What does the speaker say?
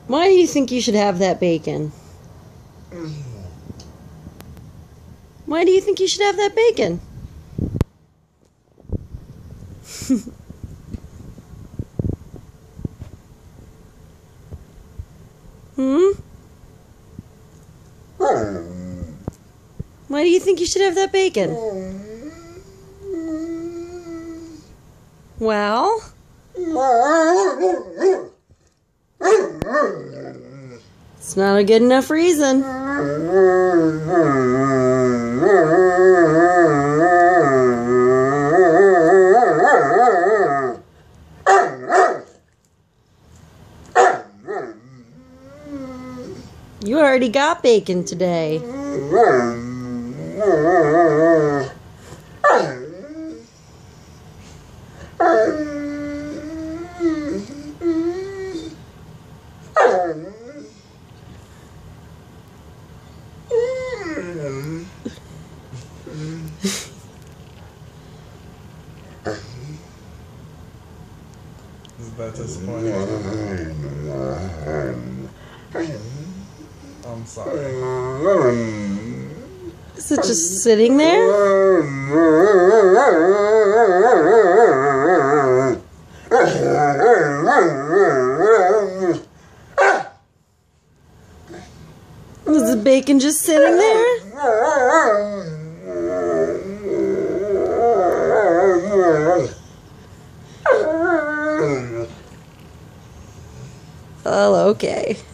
Why do you think you should have that bacon? Why do you think you should have that bacon? Why do you think you should have that bacon? Well? It's not a good enough reason. You already got bacon today. Is that disappointing? I'm sorry. Is it just sitting there? Is the bacon just sitting there? Oh, okay.